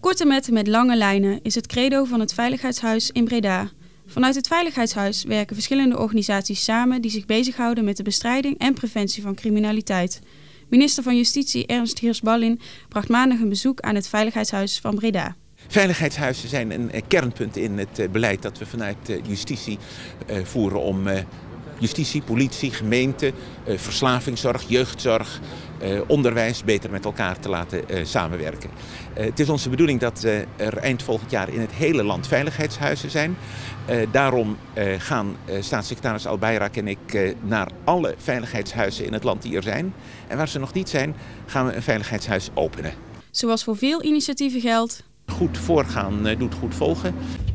Korte metten met lange lijnen is het credo van het Veiligheidshuis in Breda. Vanuit het Veiligheidshuis werken verschillende organisaties samen die zich bezighouden met de bestrijding en preventie van criminaliteit. Minister van Justitie Ernst Heers-Ballin bracht maandag een bezoek aan het Veiligheidshuis van Breda. Veiligheidshuizen zijn een kernpunt in het beleid dat we vanuit justitie voeren om justitie, politie, gemeente, verslavingszorg, jeugdzorg, onderwijs beter met elkaar te laten samenwerken. Het is onze bedoeling dat er eind volgend jaar in het hele land veiligheidshuizen zijn. Daarom gaan staatssecretaris Al-Bayrak en ik naar alle veiligheidshuizen in het land die er zijn. En waar ze nog niet zijn, gaan we een veiligheidshuis openen. Zoals voor veel initiatieven geldt: goed voorgaan doet goed volgen.